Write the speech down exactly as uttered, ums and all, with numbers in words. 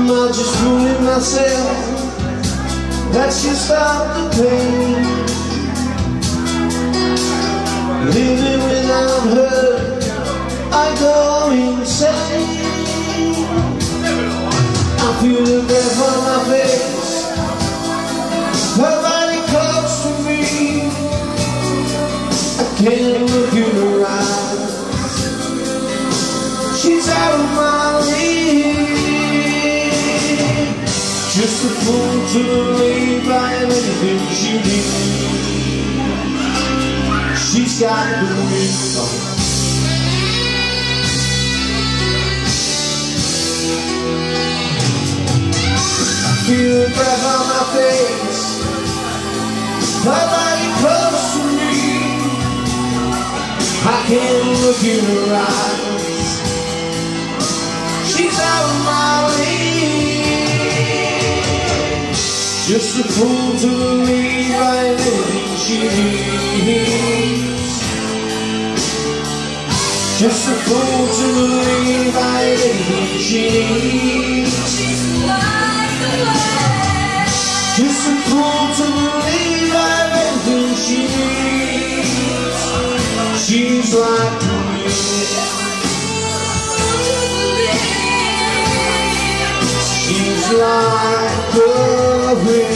Am I just fooling myself that she'll stop the pain? Living without her, I go insane. I feel the breath on my face, her body close to me. I can't look in her eyes, she's out of my league. Just a fool to believe I am anything she needs. She's got the wisdom. Feel the breath on my face, her body close to me. I can't look in her eyes, she's out of my league. Just a fool to believe I am anything she needs. Just a fool to believe I am anything she needs. Just a fool to believe I am anything she needs. She's like the wind. She's like the wind.